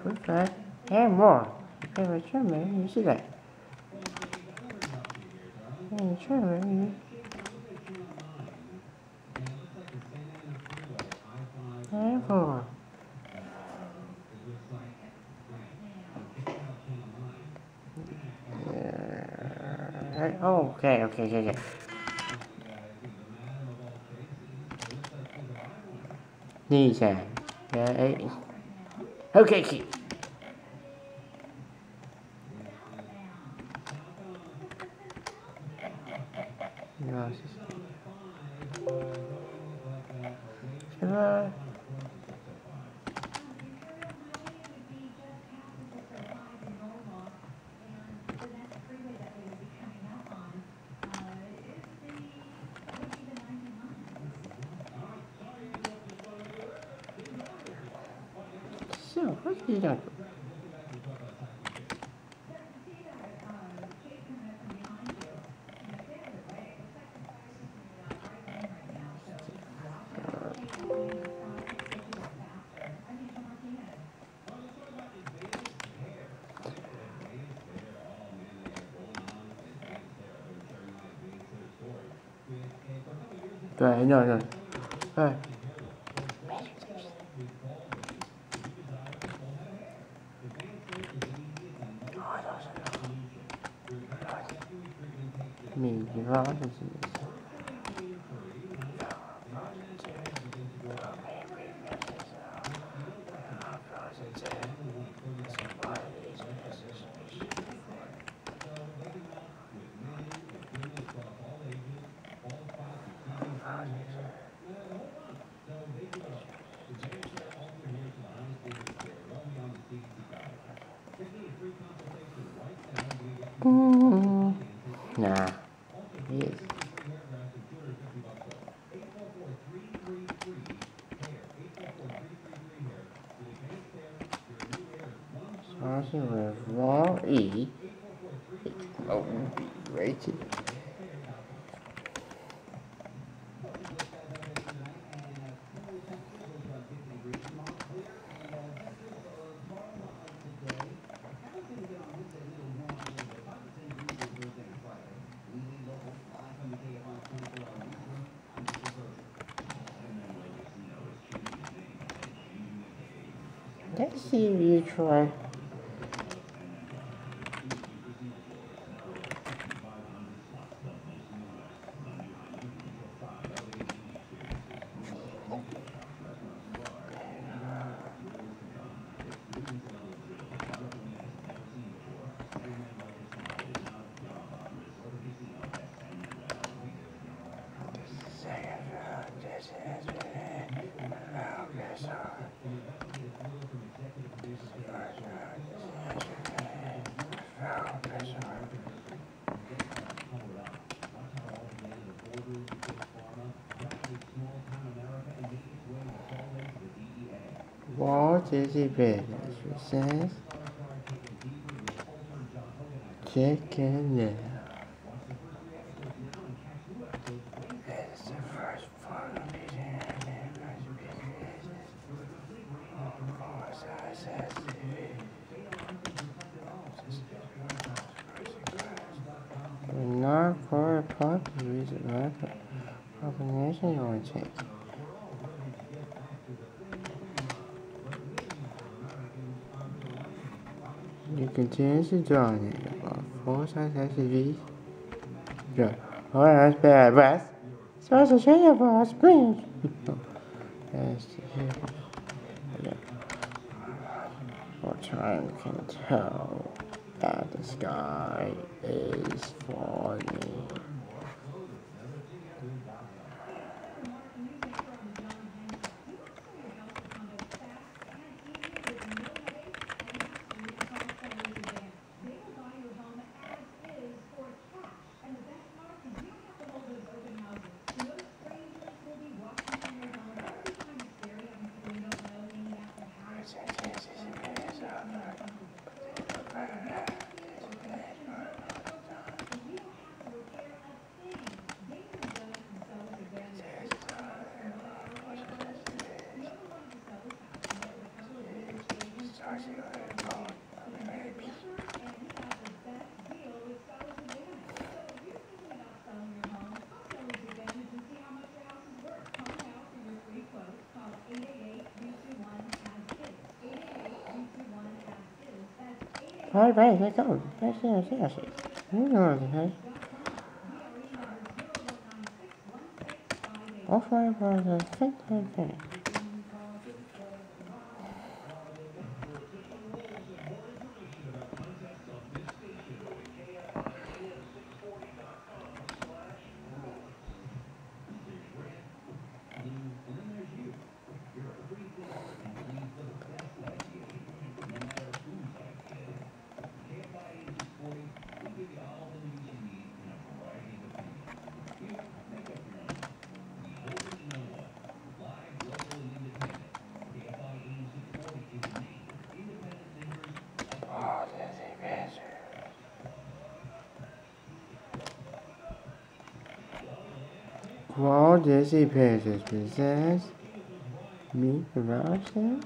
Okay. And more. Okay, trim it. You see that? And trim it. And more. Oh, okay. These are. Yeah. Okay, keep. So, what are you doing? No. Nah. Yes. Starting with raw E. Oh, rated. Let's see if you try. What is it better? She says. Chicken now. It's the first part of it. Not for a popular reason, right? Combination you want to take. You continue to join it about 4 size SUVs. Yeah. Oh, that's bad. Breath. So it's a shame for us, please. What time can tell that the sky is falling. Hi, bye, let's go. Let's see, you know what it is. Offline browser, thing. Walt Disney Pictures presents me Robson.